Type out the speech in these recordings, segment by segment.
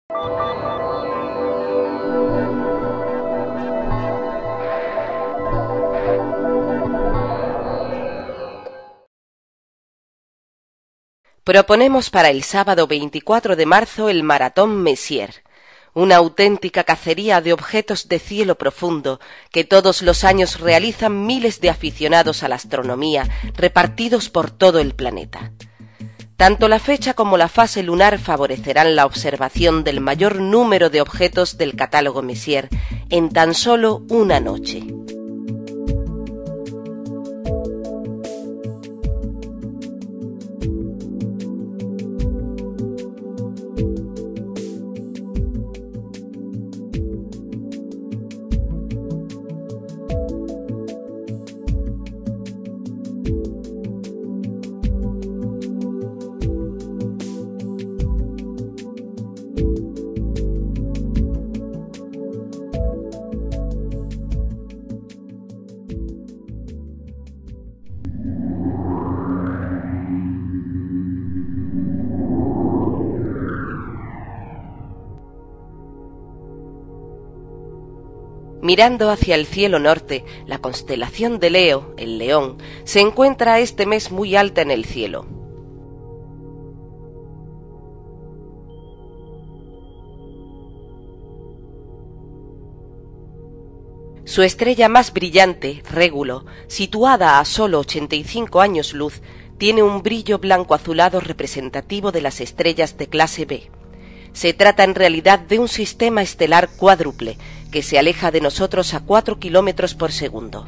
Proponemos para el sábado 24 de marzo el Maratón Messier, una auténtica cacería de objetos de cielo profundo que todos los años realizan miles de aficionados a la astronomía repartidos por todo el planeta. Tanto la fecha como la fase lunar favorecerán la observación del mayor número de objetos del catálogo Messier en tan solo una noche. Mirando hacia el cielo norte, la constelación de Leo, el León, se encuentra este mes muy alta en el cielo. Su estrella más brillante, Régulo, situada a solo 85 años luz, tiene un brillo blanco azulado representativo de las estrellas de clase B. Se trata en realidad de un sistema estelar cuádruple que se aleja de nosotros a 4 kilómetros por segundo.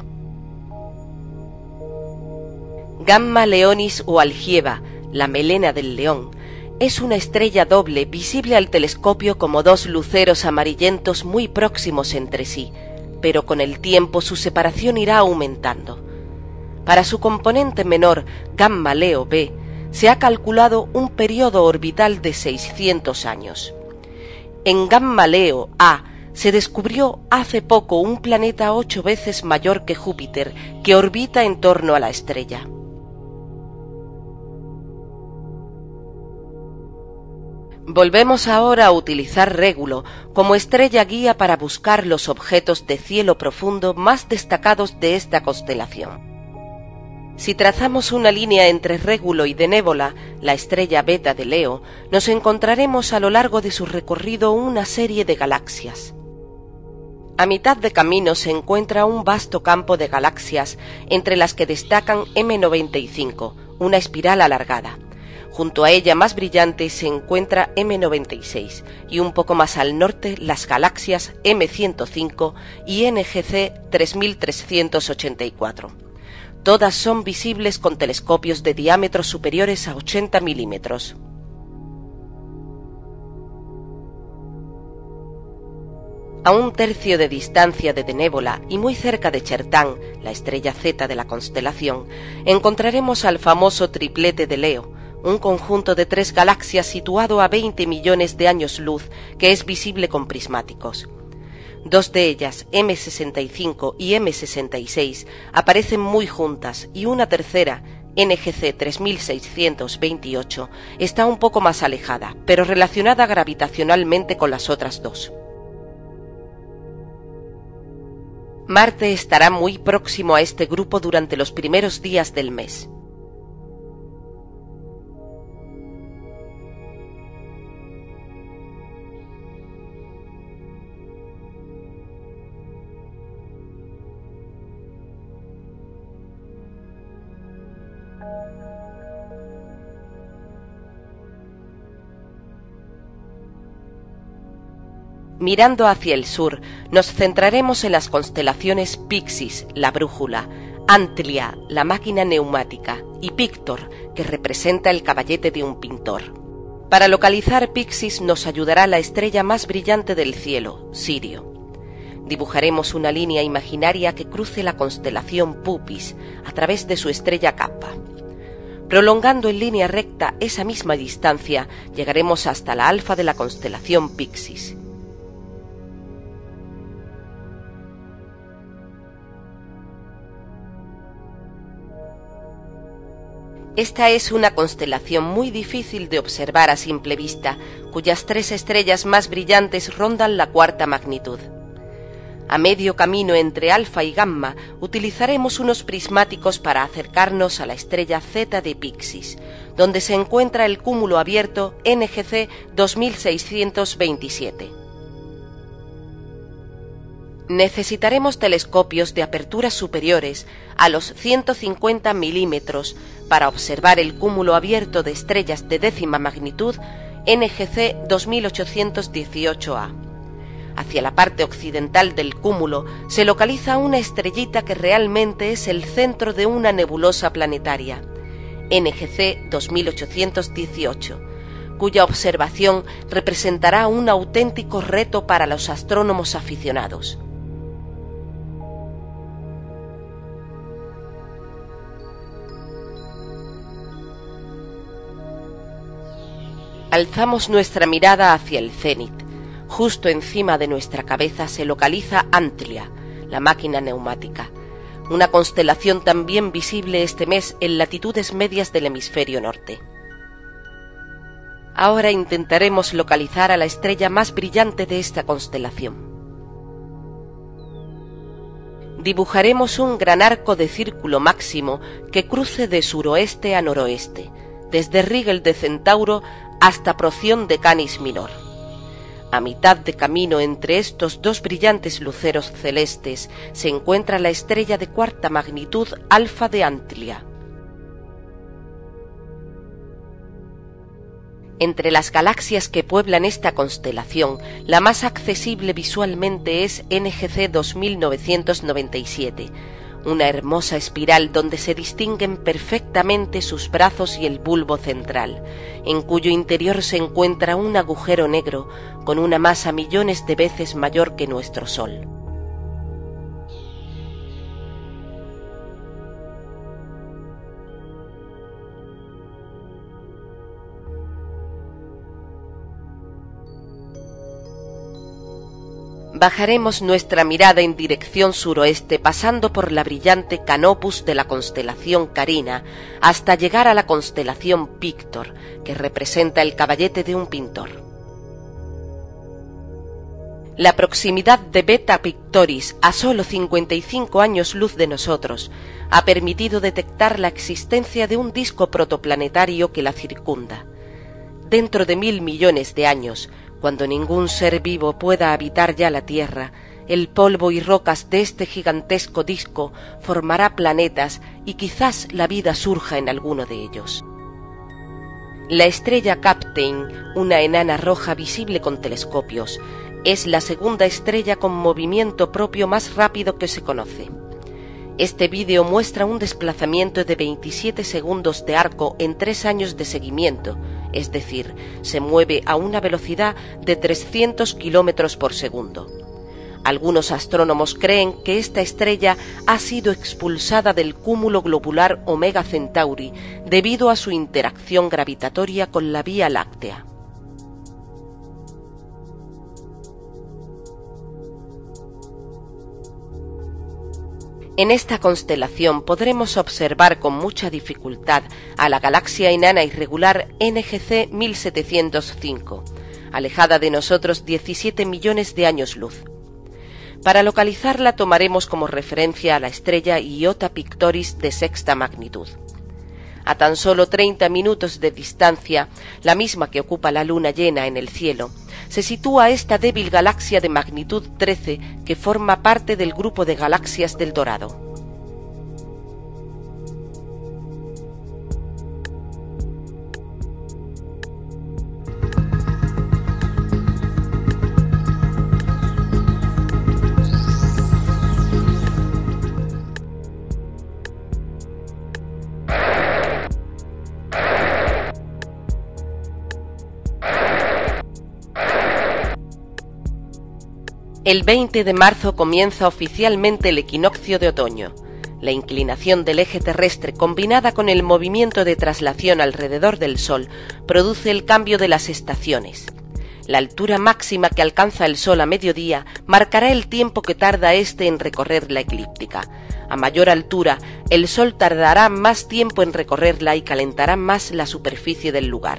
Gamma Leonis o Algieva, la melena del león, es una estrella doble visible al telescopio como dos luceros amarillentos muy próximos entre sí, pero con el tiempo su separación irá aumentando. Para su componente menor, Gamma Leo B, se ha calculado un periodo orbital de 600 años. En Gamma Leo A se descubrió hace poco un planeta 8 veces mayor que Júpiter que orbita en torno a la estrella. Volvemos ahora a utilizar Régulo como estrella guía para buscar los objetos de cielo profundo más destacados de esta constelación. Si trazamos una línea entre Régulo y Benévola, la estrella beta de Leo, nos encontraremos a lo largo de su recorrido una serie de galaxias. A mitad de camino se encuentra un vasto campo de galaxias, entre las que destacan M95, una espiral alargada. Junto a ella, más brillante, se encuentra M96, y un poco más al norte las galaxias M105 y NGC 3384. Todas son visibles con telescopios de diámetros superiores a 80 milímetros. A un tercio de distancia de Benévola y muy cerca de Chertán, la estrella Z de la constelación, encontraremos al famoso triplete de Leo, un conjunto de 3 galaxias situado a 20 millones de años luz que es visible con prismáticos. 2 de ellas, M65 y M66, aparecen muy juntas y una tercera, NGC 3628, está un poco más alejada, pero relacionada gravitacionalmente con las otras dos. Marte estará muy próximo a este grupo durante los primeros días del mes. Mirando hacia el sur, nos centraremos en las constelaciones Pixis, la brújula, Antlia, la máquina neumática, y Pictor, que representa el caballete de un pintor. Para localizar Pixis nos ayudará la estrella más brillante del cielo, Sirio. Dibujaremos una línea imaginaria que cruce la constelación Puppis a través de su estrella Kappa. Prolongando en línea recta esa misma distancia, llegaremos hasta la alfa de la constelación Pixis. Esta es una constelación muy difícil de observar a simple vista, cuyas 3 estrellas más brillantes rondan la cuarta magnitud. A medio camino entre Alfa y Gamma utilizaremos unos prismáticos para acercarnos a la estrella Zeta de Pyxis, donde se encuentra el cúmulo abierto NGC 2627. Necesitaremos telescopios de aperturas superiores a los 150 milímetros para observar el cúmulo abierto de estrellas de décima magnitud NGC 2818A. Hacia la parte occidental del cúmulo se localiza una estrellita que realmente es el centro de una nebulosa planetaria, NGC 2818, cuya observación representará un auténtico reto para los astrónomos aficionados. Alzamos nuestra mirada hacia el cénit. Justo encima de nuestra cabeza se localiza Antlia, la máquina neumática, una constelación también visible este mes en latitudes medias del hemisferio norte. Ahora intentaremos localizar a la estrella más brillante de esta constelación. Dibujaremos un gran arco de círculo máximo que cruce de suroeste a noroeste, desde Rigel de Centauro hasta Procyon de Canis Minor. A mitad de camino entre estos dos brillantes luceros celestes se encuentra la estrella de cuarta magnitud Alfa de Antlia. Entre las galaxias que pueblan esta constelación, la más accesible visualmente es NGC 2997, una hermosa espiral donde se distinguen perfectamente sus brazos y el bulbo central, en cuyo interior se encuentra un agujero negro con una masa millones de veces mayor que nuestro Sol. Bajaremos nuestra mirada en dirección suroeste pasando por la brillante Canopus de la constelación Carina hasta llegar a la constelación Pictor, que representa el caballete de un pintor. La proximidad de Beta Pictoris a solo 55 años luz de nosotros ha permitido detectar la existencia de un disco protoplanetario que la circunda. Dentro de 1000 millones de años, cuando ningún ser vivo pueda habitar ya la Tierra, el polvo y rocas de este gigantesco disco formará planetas y quizás la vida surja en alguno de ellos. La estrella Captain, una enana roja visible con telescopios, es la segunda estrella con movimiento propio más rápido que se conoce. Este vídeo muestra un desplazamiento de 27 segundos de arco en 3 años de seguimiento, es decir, se mueve a una velocidad de 300 kilómetros por segundo. Algunos astrónomos creen que esta estrella ha sido expulsada del cúmulo globular Omega Centauri debido a su interacción gravitatoria con la Vía Láctea. En esta constelación podremos observar con mucha dificultad a la galaxia enana irregular NGC 1705, alejada de nosotros 17 millones de años luz. Para localizarla tomaremos como referencia a la estrella Iota Pictoris de sexta magnitud. A tan solo 30 minutos de distancia, la misma que ocupa la luna llena en el cielo, se sitúa esta débil galaxia de magnitud 13 que forma parte del grupo de galaxias del Dorado. El 20 de marzo comienza oficialmente el equinoccio de otoño. La inclinación del eje terrestre combinada con el movimiento de traslación alrededor del Sol produce el cambio de las estaciones. La altura máxima que alcanza el Sol a mediodía marcará el tiempo que tarda éste en recorrer la eclíptica. A mayor altura, el Sol tardará más tiempo en recorrerla y calentará más la superficie del lugar.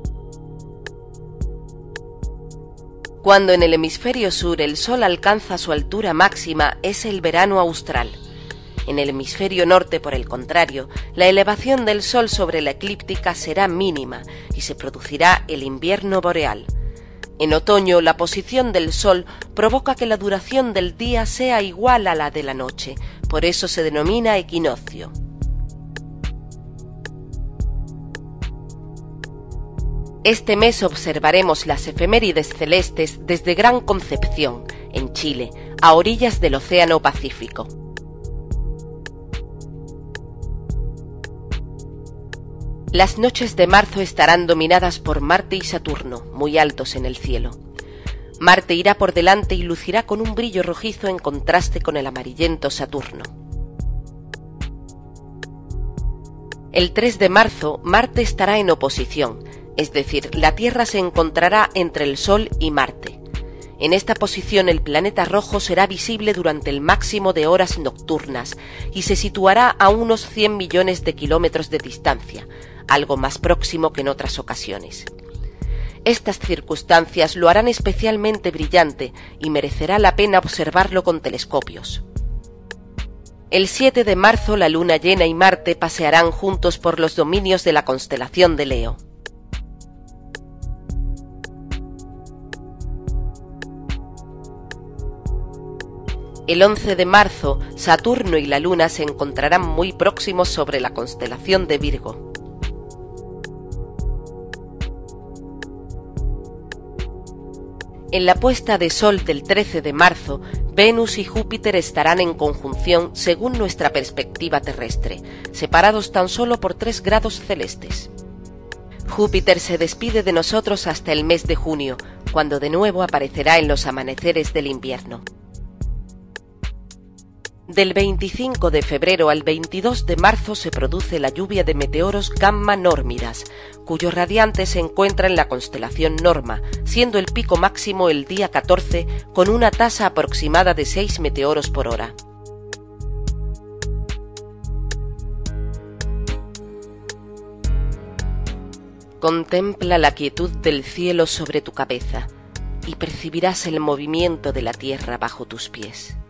Cuando en el hemisferio sur el Sol alcanza su altura máxima es el verano austral. En el hemisferio norte, por el contrario, la elevación del Sol sobre la eclíptica será mínima y se producirá el invierno boreal. En otoño, la posición del Sol provoca que la duración del día sea igual a la de la noche, por eso se denomina equinoccio. Este mes observaremos las efemérides celestes desde Gran Concepción, en Chile, a orillas del Océano Pacífico. Las noches de marzo estarán dominadas por Marte y Saturno, muy altos en el cielo. Marte irá por delante y lucirá con un brillo rojizo en contraste con el amarillento Saturno. El 3 de marzo, Marte estará en oposición, es decir, la Tierra se encontrará entre el Sol y Marte. En esta posición el planeta rojo será visible durante el máximo de horas nocturnas y se situará a unos 100 millones de kilómetros de distancia, algo más próximo que en otras ocasiones. Estas circunstancias lo harán especialmente brillante y merecerá la pena observarlo con telescopios. El 7 de marzo la luna llena y Marte pasearán juntos por los dominios de la constelación de Leo. El 11 de marzo, Saturno y la Luna se encontrarán muy próximos sobre la constelación de Virgo. En la puesta de sol del 13 de marzo, Venus y Júpiter estarán en conjunción según nuestra perspectiva terrestre, separados tan solo por 3 grados celestes. Júpiter se despide de nosotros hasta el mes de junio, cuando de nuevo aparecerá en los amaneceres del invierno. Del 25 de febrero al 22 de marzo se produce la lluvia de meteoros Gamma Nórmidas, cuyo radiante se encuentra en la constelación Norma, siendo el pico máximo el día 14 con una tasa aproximada de 6 meteoros por hora. Contempla la quietud del cielo sobre tu cabeza y percibirás el movimiento de la tierra bajo tus pies.